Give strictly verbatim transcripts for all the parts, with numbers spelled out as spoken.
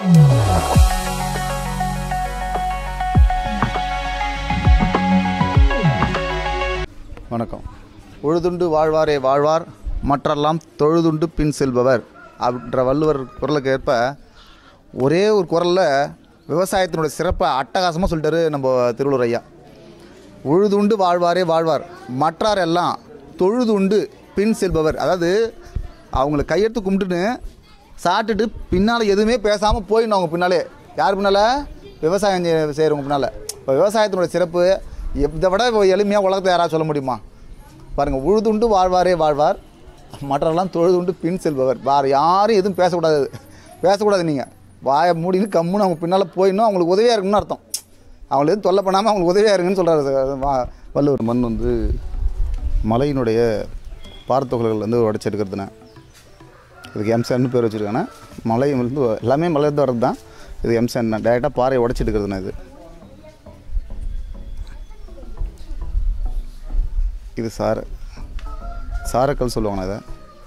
வணக்கம். உழுதுண்டு வாழ்வாரே வாழ்வார், மற்றெல்லாம் தொழுதுண்டு பின் செல்பவர் அப்படின்ற வள்ளுவர் குரலுக்கு ஏற்ப ஒரே ஒரு குரலில் விவசாயத்தினுடைய சிறப்பை அட்டகாசமாக சொல்லிட்டாரு நம்ம திருவள்ளுவர் ஐயா. உழுதுண்டு வாழ்வாரே வாழ்வார், மற்றார் எல்லாம் தொழுதுண்டு பின் செல்பவர். அதாவது அவங்கள கையெடுத்து கும்பிட்டுன்னு சாப்பிட்டுட்டு பின்னால் எதுவுமே பேசாமல் போயிடணும். அவங்க பின்னாலே யார் பின்னால்? விவசாயம் செய்கிறவங்க பின்னால். இப்போ விவசாயத்தினுடைய சிறப்பு இதை விட எளிமையாக உலகத்தை யாராவது சொல்ல முடியுமா? பாருங்கள், உழுதுண்டு வாழ்வாரே வாழ்வார், மற்றெல்லாம் தொழுதுண்டு பின் செல்பவர். வேறு யாரும் எதுவும் பேசக்கூடாது பேசக்கூடாது நீங்கள் வாயை மூடின்னு கம்முன்னு அவங்க பின்னால் போயிடணும். அவங்களுக்கு உதவியாக இருக்குன்னு அர்த்தம். அவங்களை எதுவும் தொல்லை பண்ணாமல் அவங்களுக்கு உதவியாக இருக்குன்னு சொல்கிறாரு வள்ளுவர். மண் வந்து மலையினுடைய பாரத்துகள்கள் வந்து உடச்சி எடுக்கிறதுனா இதுக்கு எம்சான்னு பேர் வச்சுருக்காங்கன்னா, மலை வந்து எல்லாமே மலையிலேருந்து வர்றது தான். இது எம்சான் தான், டேரெக்டாக பாறையை உடச்சி எடுக்கிறதுனா. இது இது சார சாரக்கல் சொல்லுவாங்க. இதை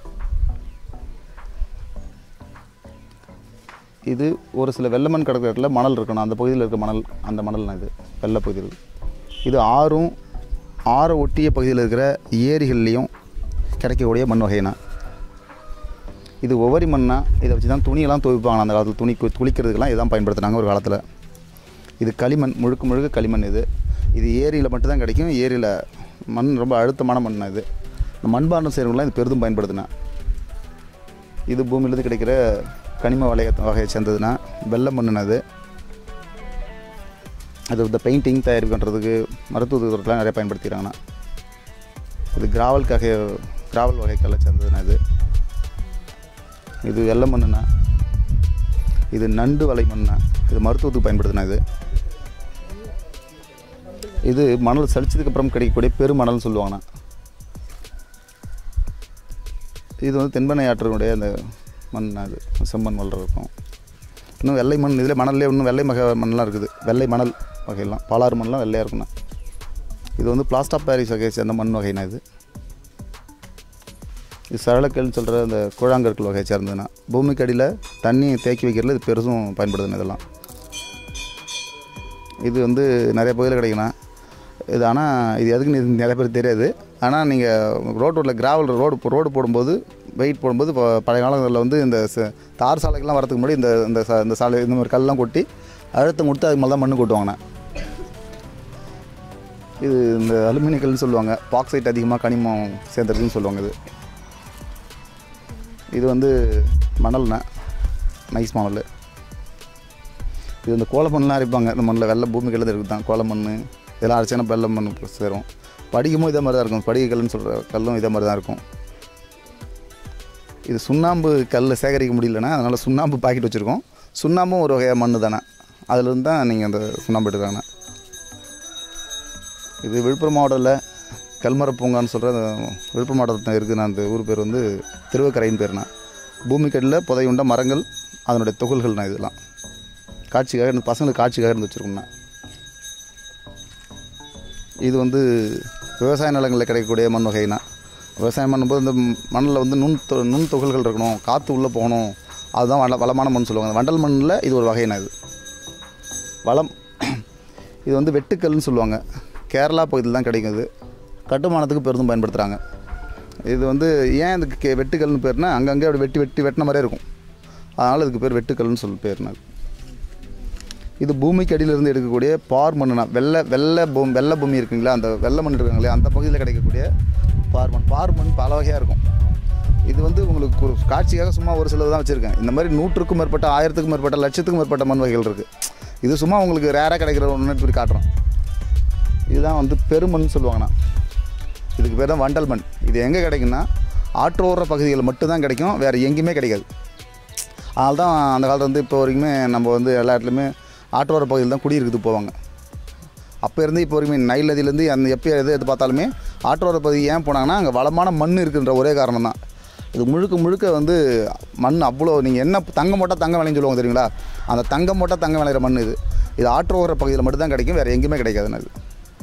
இது ஒரு சில வெள்ளமண் கிடக்கிற இடத்துல மணல் இருக்கணும். அந்த பகுதியில் இருக்க மணல், அந்த மணல்னா இது வெள்ளை பகுதியில். இது ஆறும் ஆறை ஒட்டிய பகுதியில் இருக்கிற ஏரிகள்லேயும் கிடைக்கக்கூடிய மண் வகைனா. இது ஒவ்வொரு மண்ணா. இதை வச்சு தான் துணியெல்லாம் துவைப்பாங்க அந்த காலத்தில். துணி குளிக்கிறதுக்கெல்லாம் இதுதான் பயன்படுத்தினாங்க ஒரு காலத்தில். இது களிமண், முழுக்க முழுக்க களிமண். இது இது ஏரியில் மட்டும்தான் கிடைக்கும். ஏரியில் மண் ரொம்ப அழுத்தமான மண். இது இந்த மண்பாண்டம் செய்கிறவங்களாம் இது பெரிதும் பயன்படுத்தினா. இது பூமியிலேருந்து கிடைக்கிற கனிம வளைய வகையை சேர்ந்ததுன்னா வெள்ளை மண்ணுனா. அது அது இந்த பெயிண்டிங் தயார் பண்ணுறதுக்கு, மருத்துவத்துறைலாம் நிறைய பயன்படுத்திக்கிறாங்கண்ணா. இது கிராவல்காக கிராவல் வகைக்கெல்லாம் சேர்ந்ததுன்னா. இது இது வெள்ளை மண்ணுண்ணா. இது நண்டு வலை மண்ணுண்ணா. இது மருத்துவத்துக்கு பயன்படுத்தினா. இது இது மணல் சளிச்சதுக்கப்புறம் கிடைக்கக்கூடிய பெருமணல்னு சொல்லுவாங்கண்ணா. இது வந்து தென்பெண்ணை ஆற்றினுடைய அந்த மண்ணா. இது செம்மண் வளர இருக்கும். இன்னும் வெள்ளை மண், இதில் மணல்லே இன்னும் வெள்ளை வகை மண்ணெலாம் இருக்குது. வெள்ளை மணல் வகையெல்லாம், பாலாறு மண்ணெலாம் வெள்ளையாக இருக்குண்ணா. இது வந்து பிளாஸ்டர் ஆஃப் பாரிஸ் வகையை சேர்ந்த மண் வகைனா. இது இது சரளக்கல்னு சொல்கிற அந்த கூழாங்கற்கள் வகையை சேர்ந்ததுன்னா. பூமிக்கு அடியில் தண்ணி தேக்கி வைக்கிறதுல இது பெருசும் பயன்படுதுண்ணா. இதெல்லாம் இது வந்து நிறைய பகுதியில் கிடைக்குண்ணா. இது ஆனால் இது எதுக்குன்னு நிறைய பேர் தெரியாது. ஆனால் நீங்கள் ரோட் ரோட்டில் கிராவல் ரோடு ரோடு போடும்போது, வெயிட் போடும்போது, இப்போ பழைய காலங்களில் வந்து இந்த தார் சாலைக்கெல்லாம் வரதுக்கு முன்னாடி இந்த இந்த இந்த சாலை இந்த மாதிரி கல்லாம் கொட்டி அழுத்தம் கொடுத்து அது மேலே தான் மண்ணு கொட்டுவாங்கண்ணா. இது இந்த அலுமினிய கல்னு சொல்லுவாங்க. பாக்சைட் அதிகமாக கனிமம் சேர்ந்துருக்குன்னு சொல்லுவாங்க. இது இது வந்து மணல்ண்ணா, நைஸ் மணல். இது இந்த கோலமண்ணெலாம் அரைப்பாங்க. இந்த மண்ணில் வெள்ளை பூமிக்கெல்லாம் இருக்குது தான் கோலமண். இதெல்லாம் அரைச்சினா வெள்ளை மண் சேரும். படிக்கும்போது இதே மாதிரி தான் இருக்கும். படிக்க கல்லுன்னு சொல்கிற கல்லும் இதே மாதிரி தான் இருக்கும். இது சுண்ணாம்பு கல்லை சேகரிக்க முடியலன்னா அதனால் சுண்ணாம்பு பாக்கெட் வச்சுருக்கோம். சுண்ணாம்பும் ஒரு வகையாக மண் தானே, அதுலேருந்து தான் நீங்கள் அந்த சுண்ணாம்பு எடுக்கிறாங்கண்ணா. இது விழுப்புரம் மாவட்டத்தில் கல்மர பூங்கான்னு சொல்கிற அந்த விழுப்புரம் மாவட்டத்தில் இருக்குதுண்ணா. அந்த ஊர் பேர் வந்து திருவக்கரைன்னு பேர்ண்ணா. பூமிக்கடியில் புதையுண்ட மரங்கள், அதனுடைய தொகுல்கள்ண்ணா. இதெல்லாம் காட்சிக்காக இருந்து பசங்களுக்கு காட்சிக்காக இருந்து வச்சுருக்கோம்ண்ணா. இது வந்து விவசாய நிலங்களில் கிடைக்கக்கூடிய மண் வகைனா. விவசாயம் பண்ணும்போது இந்த மண்ணில் வந்து நுண் தொ நுண் துகள்கள் இருக்கணும், காற்று உள்ளே போகணும். அதுதான் வள வளமான மண் சொல்லுவாங்க. வண்டல் மண்ணில் இது ஒரு வகைனா. இது வளம். இது வந்து வெட்டுக்கல்னு சொல்லுவாங்க. கேரளா பகுதியில் தான் கிடைக்கும். இது கட்டுமானத்துக்கு பெரிதும் பயன்படுத்துகிறாங்க. இது வந்து ஏன் இதுக்கு கே வெட்டுக்கல்னு பேர்னா, அங்கங்கே அப்படி வெட்டி வெட்டி வெட்டின மாதிரியே இருக்கும். அதனால் இதுக்கு பேர் வெட்டுக்கல்னு சொல்லி பேர்னா. இது பூமிக்கு அடியிலிருந்து எடுக்கக்கூடிய பார் மண்ணுனா. வெள்ளை வெள்ளை பூமி வெள்ளை பூமி இருக்குங்களா, அந்த வெள்ளை மண் இருக்காங்களே, அந்த பகுதியில் கிடைக்கக்கூடிய பார் மண். பார் மண் பல வகையாக இருக்கும். இது வந்து உங்களுக்கு ஒரு காட்சிக்காக சும்மா ஒரு சிலது தான் வச்சுருக்கேன். இந்த மாதிரி நூற்றுக்கும் மேற்பட்ட, ஆயிரத்துக்கும் மேற்பட்ட, லட்சத்துக்கும் மேற்பட்ட மண் வகைகள் இருக்குது. இது சும்மா உங்களுக்கு ரேராக கிடைக்கிற ஒன்று இப்படி காட்டுறோம். இதுதான் வந்து பெருமண் சொல்லுவாங்கண்ணா. இதுக்கு பேர் தான் வண்டல் மண். இது எங்கே கிடைக்குன்னா ஆற்றோர பகுதிகள் மட்டும்தான் கிடைக்கும், வேறு எங்கேயுமே கிடைக்காது. அதனால தான் அந்த காலத்தில் வந்து இப்போ வரைக்குமே நம்ம வந்து எல்லா இடத்துலையுமே ஆற்றோர பகுதியில் தான் குடியிருக்குது போவாங்க. அப்போ இருந்து இப்போ வரைக்குமே நைல் நதியிலேருந்து அந்த எப்போ எது எது பார்த்தாலுமே ஆற்றோர பகுதி ஏன் போனாங்கன்னா அங்கே வளமான மண் இருக்குன்ற ஒரே காரணம் தான். இது முழுக்க முழுக்க வந்து மண் அவ்வளோ. நீங்கள் என்ன தங்கம் போட்டால் தங்கம் விளையும் சொல்லுவாங்க தெரியுங்களா, அந்த தங்கம் போட்டால் தங்கம் விளையிற மண் இது. இது ஆற்றோர பகுதியில் மட்டும்தான் கிடைக்கும், வேறு எங்கேயுமே கிடைக்காதுன்னு. அது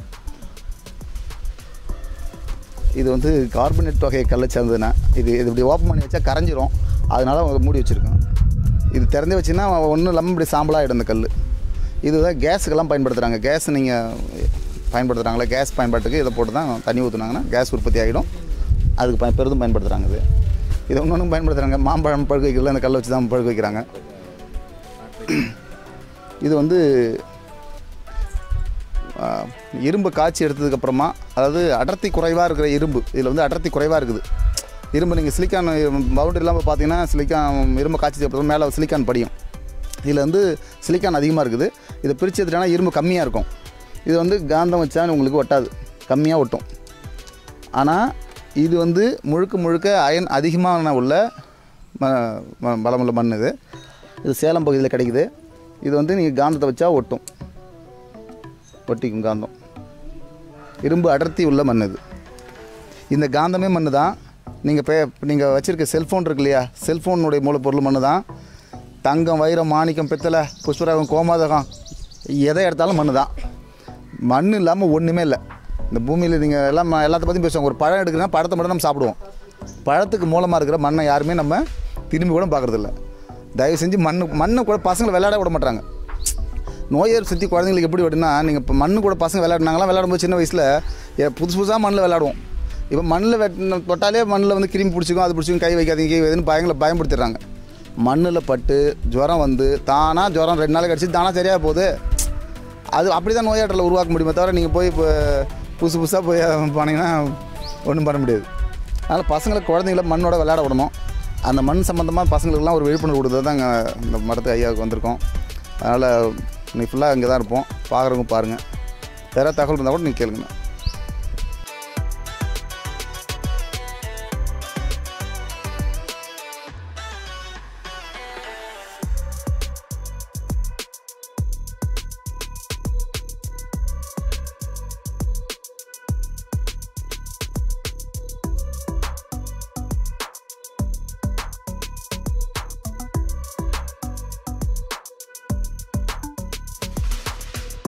இது வந்து கார்பனேட் வகை கல்லை சேர்ந்ததுன்னா. இது இது இப்படி ஓப்பன் பண்ணி வச்சா கரைஞ்சிரும், அதனால மூடி வச்சுருக்கோம். இது திறந்தே வச்சுன்னா ஒன்றும் இல்லாமல் இப்படி சாம்பலாகிடும் இந்த கல். இதுதான் கேஸுக்கெல்லாம் பயன்படுத்துகிறாங்க. கேஸ் நீங்கள் பயன்படுத்துகிறாங்களே, கேஸ் பயன்பாட்டுக்கு இதை போட்டு தான் தண்ணி ஊற்றுனாங்கன்னா கேஸ் உற்பத்தி ஆகிடும். அதுக்கு ப பெரிதும் பயன்படுத்துகிறாங்க. இது இதை ஒன்று ஒன்றும் பயன்படுத்துகிறாங்க. மாம்பழம் பழுக்க வைக்கிறதுல அந்த கல்லை வச்சு தான் பழுக்க வைக்கிறாங்க. இது வந்து இரும்பு காய்ச்சி எடுத்ததுக்கப்புறமா, அதாவது அடர்த்தி குறைவாக இருக்கிற இரும்பு, இதில் வந்து அடர்த்தி குறைவாக இருக்குது இரும்பு. நீங்கள் சிலிக்கான் பவுண்டரி இல்லாமல் பார்த்தீங்கன்னா சிலிக்கான் இரும்பு காய்ச்சி அப்புறம் மேலே சிலிக்கான் படியும். இதில் வந்து சிலிக்கான் அதிகமாக இருக்குது. இதை பிரித்து எடுத்துட்டா இரும்பு கம்மியாக இருக்கும். இது வந்து காந்தம் வச்சா உங்களுக்கு ஒட்டாது, கம்மியாக ஒட்டும். ஆனால் இது வந்து முழுக்க முழுக்க அயன் அதிகமான உள்ள பலமுள்ள மண். இது இது சேலம் பகுதியில் கிடைக்குது. இது வந்து நீங்கள் காந்தத்தை வச்சா ஒட்டும், ஒட்டிக்கும் காந்தம். இரும்பு அடர்த்தி உள்ள மண் இது. இந்த காந்தமே மண் தான். நீங்கள் பே நீங்கள் வச்சுருக்க செல்ஃபோன் இருக்கு இல்லையா, செல்ஃபோனுடைய மூலப்பொருள் மண் தான். தங்கம், வைரம், மாணிக்கம், பித்தளை, புஷ்பராகம், கோமாதகம் எதை எடுத்தாலும் மண் தான். மண் இல்லாமல் ஒன்றுமே இல்லை இந்த பூமியில். நீங்கள் எல்லாம் எல்லாத்த பற்றியும் பேசுவாங்க. ஒரு பழம் எடுக்கிறீங்கன்னா பழத்தை மட்டும் நம்ம சாப்பிடுவோம். பழத்துக்கு மூலமாக இருக்கிற மண்ணை யாருமே நம்ம திரும்பி கூட பார்க்குறதில்ல. தயவு செஞ்சு மண் மண்ணை கூட பசங்களை விளையாட விட மாட்டாங்க. நோய் எதிர்ப்பு சக்தி குழந்தைங்களுக்கு எப்படி விடுனா, நீங்கள் இப்போ மண்ணு கூட பசங்க விளையாடினாங்களாம். விளையாடும்போது சின்ன வயசில் புதுசு புதுசாக மண்ணில் விளையாடுவோம். இப்போ மண்ணில் வெட் தொட்டாலே மண்ணில் வந்து கிருமி பிடிச்சிக்கும், அது பிடிச்சிக்கும், கை வைக்காதீங்க, கை வைதுன்னு பயங்களை பயன்படுத்திடுறாங்க. மண்ணில் பட்டு ஜுரம் வந்து தானாக ஜுரம் ரெண்டு நாளைக்கு அடிச்சு தானாக சரியாக போகுது. அது அப்படி தான் நோயாற்றலை உருவாக்க முடியுமே தவிர நீங்கள் போய் இப்போ புதுசு புதுசாக போய் போனீங்கன்னா ஒன்றும் பண்ண முடியாது. அதனால் பசங்களுக்கு, குழந்தைங்கள மண்ணோட விளையாட விடணும். அந்த மண் சம்மந்தமாக பசங்களுக்கெல்லாம் ஒரு விழிப்புணர்வு கொடுத்தது தான் இந்த மடத்து ஐயாவுக்கு வந்திருக்கோம். அதனால் நீ ஃபுல்லாக இங்கே தான் இருப்போம். பார்க்குறவங்க பாருங்கள். வேறு தகவல் இருந்தால் கூட நீங்கள் கேளுங்கண்ணா.